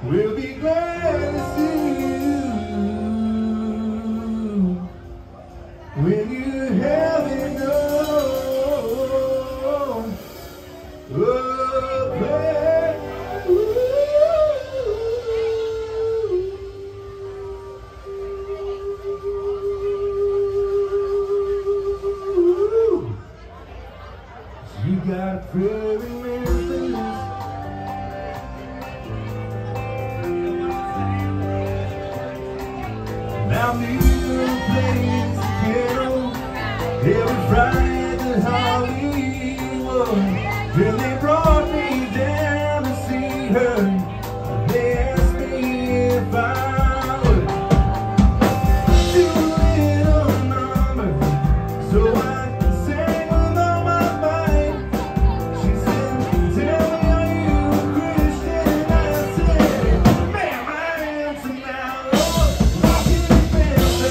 We'll be glad to see you when you have it known. Oh, babe. Ooh. You got pretty Memphis. Now music plays the piano every Friday at the Hollywood. Then they brought me down to see her. They asked me if I would do a little number so I can sing with all my might. She said, tell me, are you a Christian? And I said, ma'am, I am tonight. Walking with my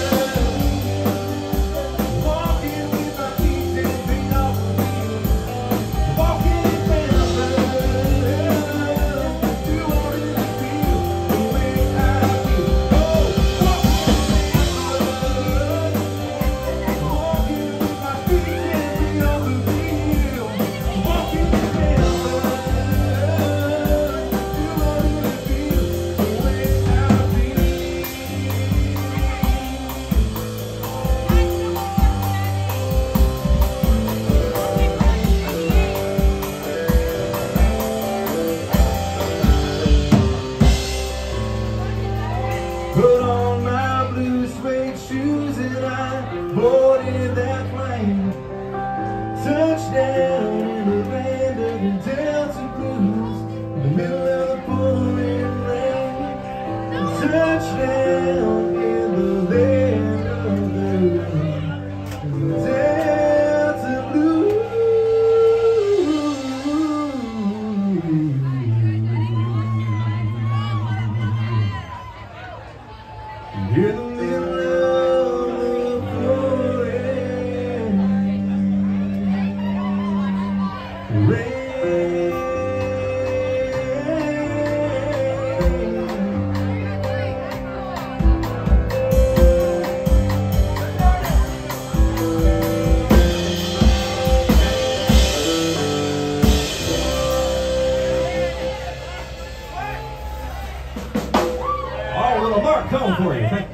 feet dancing off the wheel. Walking in Memphis, you want it to feel the way I feel. Oh, walking with my feet dancing off the wheel. Walking in Memphis, you want it to feel the way I feel. Put on my blue suede shoes and I boarded that plane. Touchdown in the land of the Delta Blues, in the middle of the pouring rain. Touchdown in the land of the Delta Blues. In the middle of the pouring rain. All right, little Mark coming for you. Thank you.